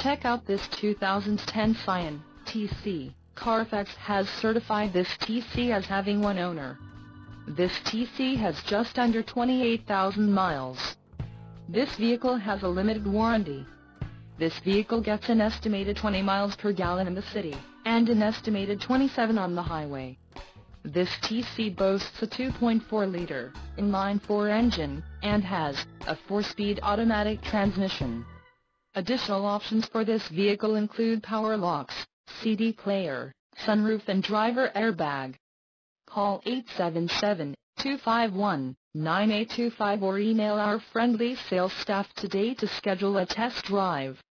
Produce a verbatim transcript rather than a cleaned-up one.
Check out this two thousand ten Scion T C. Carfax has certified this T C as having one owner. This T C has just under twenty-eight thousand miles. This vehicle has a limited warranty. This vehicle gets an estimated twenty miles per gallon in the city, and an estimated twenty-seven on the highway. This T C boasts a two point four liter inline-four engine, and has a four-speed automatic transmission. Additional options for this vehicle include power locks, C D player, sunroof and driver airbag. Call eight seven seven, two five one, nine eight two five or email our friendly sales staff today to schedule a test drive.